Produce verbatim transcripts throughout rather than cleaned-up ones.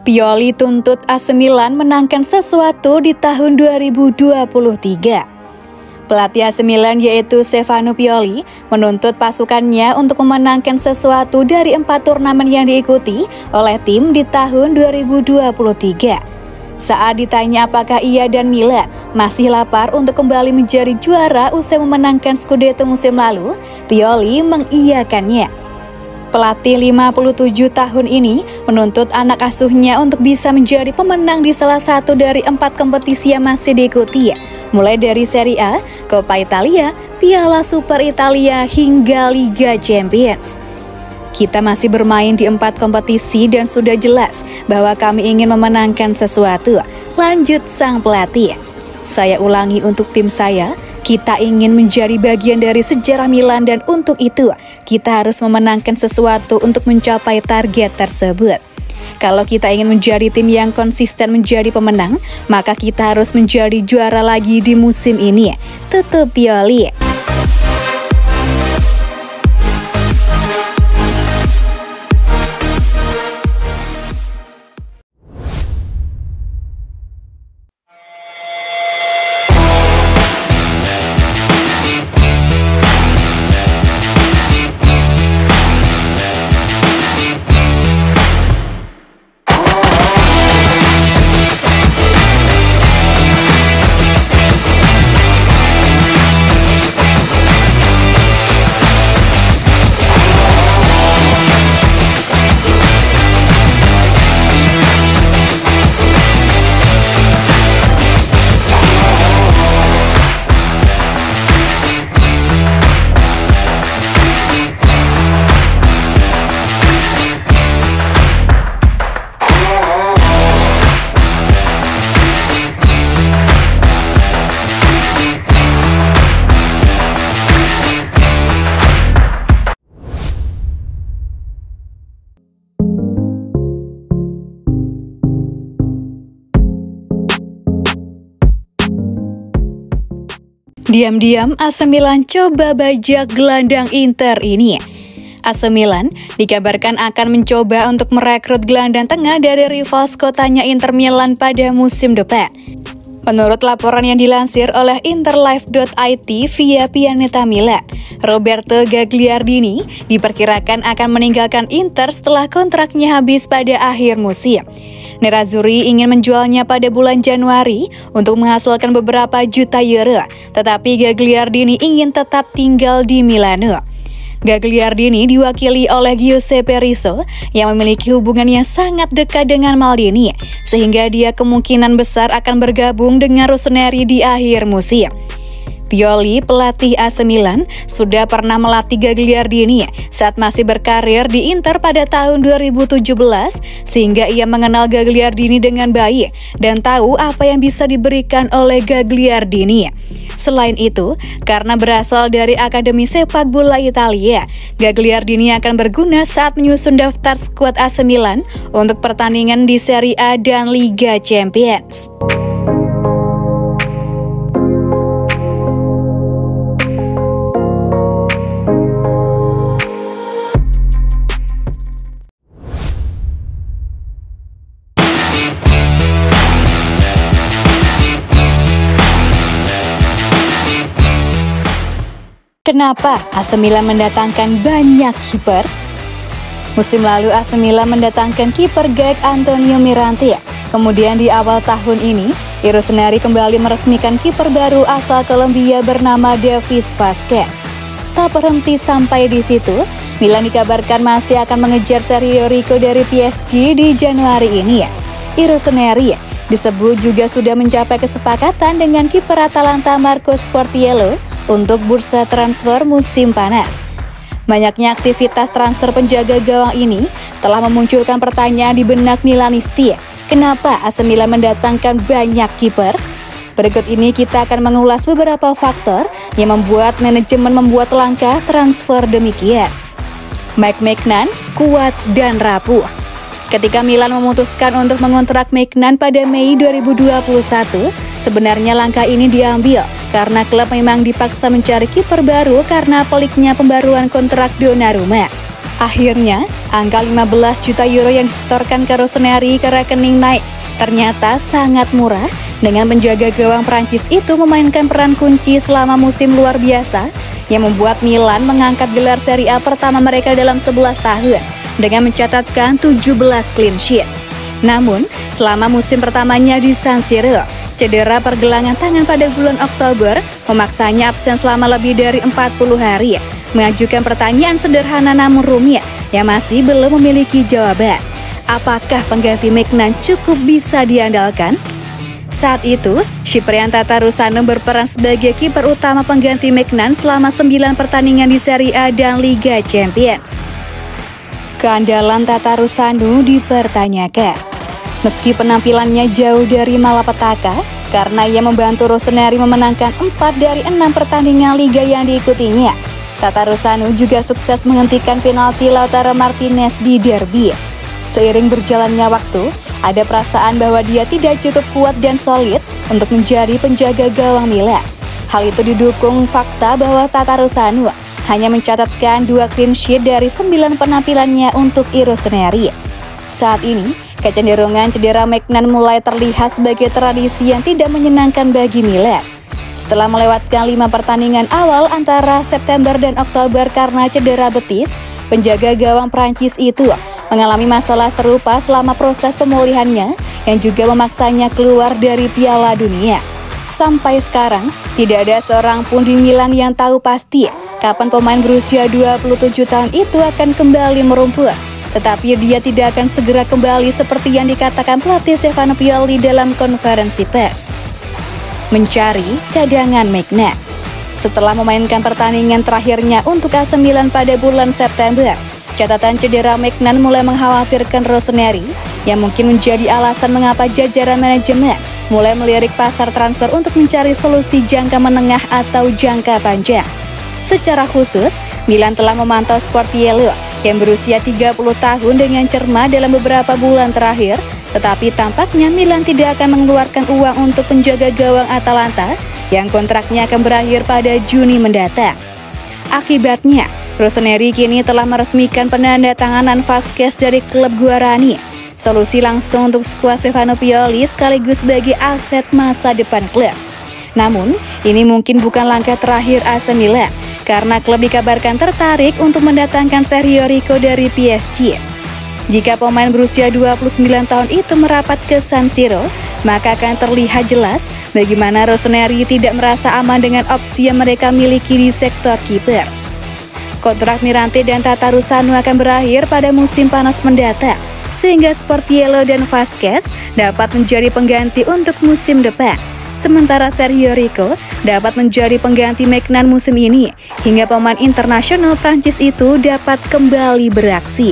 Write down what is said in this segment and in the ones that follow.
Pioli tuntut A C Milan menangkan sesuatu di tahun dua ribu dua puluh tiga. Pelatih A C Milan yaitu Stefano Pioli menuntut pasukannya untuk memenangkan sesuatu dari empat turnamen yang diikuti oleh tim di tahun dua ribu dua puluh tiga. Saat ditanya apakah ia dan Milan masih lapar untuk kembali menjadi juara usai memenangkan Scudetto musim lalu, Pioli mengiyakannya. Pelatih lima puluh tujuh tahun ini menuntut anak asuhnya untuk bisa menjadi pemenang di salah satu dari empat kompetisi yang masih diikuti, mulai dari Serie A, Coppa Italia, Piala Super Italia, hingga Liga Champions. Kita masih bermain di empat kompetisi dan sudah jelas bahwa kami ingin memenangkan sesuatu, lanjut sang pelatih. Saya ulangi untuk tim saya, kita ingin menjadi bagian dari sejarah Milan dan untuk itu kita harus memenangkan sesuatu untuk mencapai target tersebut. Kalau kita ingin menjadi tim yang konsisten menjadi pemenang, maka kita harus menjadi juara lagi di musim ini. Tutup Pioli. Diam-diam A C Milan coba bajak gelandang Inter ini. A C Milan dikabarkan akan mencoba untuk merekrut gelandang tengah dari rival kotanya Inter Milan pada musim depan. Menurut laporan yang dilansir oleh interlife dot I T via Pianeta Milan, Roberto Gagliardini diperkirakan akan meninggalkan Inter setelah kontraknya habis pada akhir musim. Nerazzurri ingin menjualnya pada bulan Januari untuk menghasilkan beberapa juta euro, tetapi Gagliardini ingin tetap tinggal di Milano. Gagliardini diwakili oleh Giuseppe Rizzo yang memiliki hubungan yang sangat dekat dengan Maldini, sehingga dia kemungkinan besar akan bergabung dengan Rossoneri di akhir musim. Pioli, pelatih A C Milan, sudah pernah melatih Gagliardini saat masih berkarir di Inter pada tahun dua ribu tujuh belas, sehingga ia mengenal Gagliardini dengan baik dan tahu apa yang bisa diberikan oleh Gagliardini. Selain itu, karena berasal dari Akademi Sepak Bola Italia, Gagliardini akan berguna saat menyusun daftar skuad A C Milan untuk pertandingan di Serie A dan Liga Champions. Kenapa A C Milan mendatangkan banyak kiper? Musim lalu A C Milan mendatangkan kiper Gaek Antonio Mirante. Kemudian di awal tahun ini, Rossoneri kembali meresmikan kiper baru asal Kolombia bernama Davis Vazquez. Tak berhenti sampai di situ, Milan dikabarkan masih akan mengejar Sergio Rico dari P S G di Januari ini. Rossoneri disebut juga sudah mencapai kesepakatan dengan kiper Atalanta Marco Sportiello untuk bursa transfer musim panas. Banyaknya aktivitas transfer penjaga gawang ini telah memunculkan pertanyaan di benak Milanisti. Kenapa A C Milan mendatangkan banyak kiper? Berikut ini kita akan mengulas beberapa faktor yang membuat manajemen membuat langkah transfer demikian. Mike Maignan, kuat dan rapuh. Ketika Milan memutuskan untuk mengontrak Maignan pada Mei dua ribu dua puluh satu, sebenarnya langkah ini diambil karena klub memang dipaksa mencari kiper baru karena peliknya pembaruan kontrak Donnarumma. Akhirnya, angka lima belas juta euro yang disetorkan ke Rossoneri ke rekening Nice ternyata sangat murah, dengan penjaga gawang Prancis itu memainkan peran kunci selama musim luar biasa yang membuat Milan mengangkat gelar Serie A pertama mereka dalam sebelas tahun dengan mencatatkan tujuh belas clean sheet. Namun, selama musim pertamanya di San Siro, cedera pergelangan tangan pada bulan Oktober memaksanya absen selama lebih dari empat puluh hari, mengajukan pertanyaan sederhana namun rumit yang masih belum memiliki jawaban. Apakah pengganti Maignan cukup bisa diandalkan? Saat itu, Ciprian Tatarusanu berperan sebagai kiper utama pengganti Maignan selama sembilan pertandingan di Serie A dan Liga Champions. Keandalan Tatarusanu dipertanyakan. Meski penampilannya jauh dari malapetaka, karena ia membantu Rossoneri memenangkan empat dari enam pertandingan Liga yang diikutinya, Tatarusanu juga sukses menghentikan penalti Lautaro Martinez di derby. Seiring berjalannya waktu, ada perasaan bahwa dia tidak cukup kuat dan solid untuk menjadi penjaga gawang Milan. Hal itu didukung fakta bahwa Tatarusanu hanya mencatatkan dua clean sheet dari sembilan penampilannya untuk Rossoneri. Saat ini, kecenderungan cedera Maignan mulai terlihat sebagai tradisi yang tidak menyenangkan bagi Milan. Setelah melewatkan lima pertandingan awal antara September dan Oktober karena cedera betis, penjaga gawang Prancis itu mengalami masalah serupa selama proses pemulihannya yang juga memaksanya keluar dari Piala Dunia. Sampai sekarang, tidak ada seorang pun di Milan yang tahu pasti kapan pemain berusia dua puluh tujuh tahun itu akan kembali merumput. Tetapi dia tidak akan segera kembali seperti yang dikatakan pelatih Stefano Pioli dalam konferensi pers. Mencari cadangan Maignan. Setelah memainkan pertandingan terakhirnya untuk A C Milan pada bulan September, catatan cedera Maignan mulai mengkhawatirkan Rossoneri, yang mungkin menjadi alasan mengapa jajaran manajemen mulai melirik pasar transfer untuk mencari solusi jangka menengah atau jangka panjang. Secara khusus, Milan telah memantau Sportiello yang berusia tiga puluh tahun dengan cermat dalam beberapa bulan terakhir, tetapi tampaknya Milan tidak akan mengeluarkan uang untuk penjaga gawang Atalanta yang kontraknya akan berakhir pada Juni mendatang. Akibatnya, Rossoneri kini telah meresmikan penandatanganan Vazquez dari klub Guarani, solusi langsung untuk skuad Stefano Pioli sekaligus sebagai aset masa depan klub. Namun, ini mungkin bukan langkah terakhir A C Milan, karena klub dikabarkan tertarik untuk mendatangkan Sergio Rico dari P S G. Jika pemain berusia dua puluh sembilan tahun itu merapat ke San Siro, maka akan terlihat jelas bagaimana Rossoneri tidak merasa aman dengan opsi yang mereka miliki di sektor kiper. Kontrak Mirante dan Tatarusanu akan berakhir pada musim panas mendatang, sehingga Sportiello dan Vazquez dapat menjadi pengganti untuk musim depan. Sementara Sergio Rico dapat menjadi pengganti Maignan musim ini, hingga pemain internasional Prancis itu dapat kembali beraksi.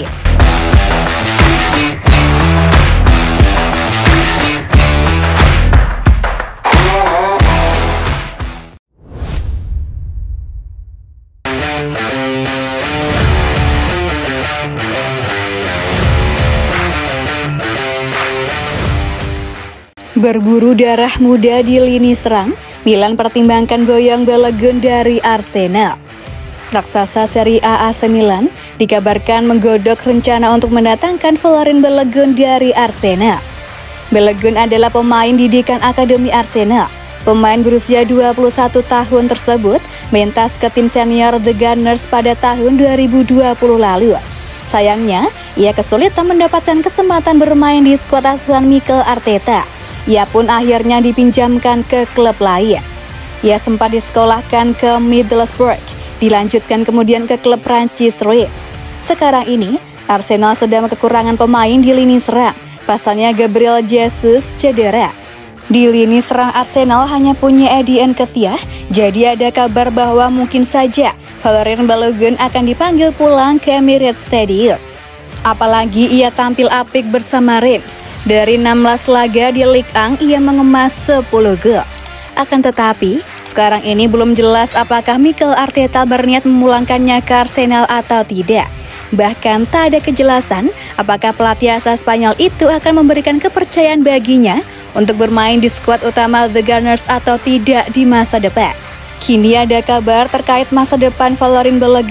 Berburu darah muda di lini serang, Milan pertimbangkan boyong Balogun dari Arsenal. Raksasa Serie A A C Milan dikabarkan menggodok rencana untuk mendatangkan Florin Balogun dari Arsenal. Balogun adalah pemain didikan Akademi Arsenal. Pemain berusia dua puluh satu tahun tersebut mentas ke tim senior The Gunners pada tahun dua ribu dua puluh lalu. Sayangnya, ia kesulitan mendapatkan kesempatan bermain di skuad asuhan Mikel Arteta. Ia pun akhirnya dipinjamkan ke klub lain. Ia sempat disekolahkan ke Middlesbrough, dilanjutkan kemudian ke klub Prancis Reims. Sekarang ini, Arsenal sedang kekurangan pemain di lini serang. Pasalnya Gabriel Jesus cedera. Di lini serang Arsenal hanya punya Eddie Nketiah, jadi ada kabar bahwa mungkin saja Florin Balogun akan dipanggil pulang ke Emirates Stadium. Apalagi ia tampil apik bersama Reims. Dari enam belas laga di Ligue satu, ia mengemas sepuluh gol. Akan tetapi, sekarang ini belum jelas apakah Mikel Arteta berniat memulangkannya ke Arsenal atau tidak. Bahkan tak ada kejelasan apakah pelatih asal Spanyol itu akan memberikan kepercayaan baginya untuk bermain di skuad utama The Gunners atau tidak di masa depan. Kini ada kabar terkait masa depan Florin Balogun.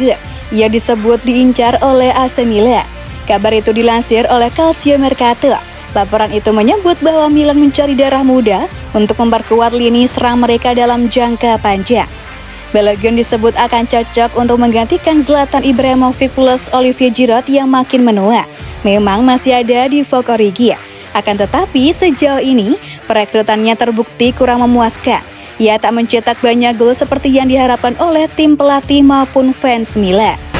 ia disebut diincar oleh A C Milan. Kabar itu dilansir oleh Calcio Mercato. Laporan itu menyebut bahwa Milan mencari darah muda untuk memperkuat lini serang mereka dalam jangka panjang. Balogun disebut akan cocok untuk menggantikan Zlatan Ibrahimovic plus Olivier Giroud yang makin menua. Memang masih ada di Vogue Origi. Akan tetapi sejauh ini perekrutannya terbukti kurang memuaskan. Ia tak mencetak banyak gol seperti yang diharapkan oleh tim pelatih maupun fans Milan.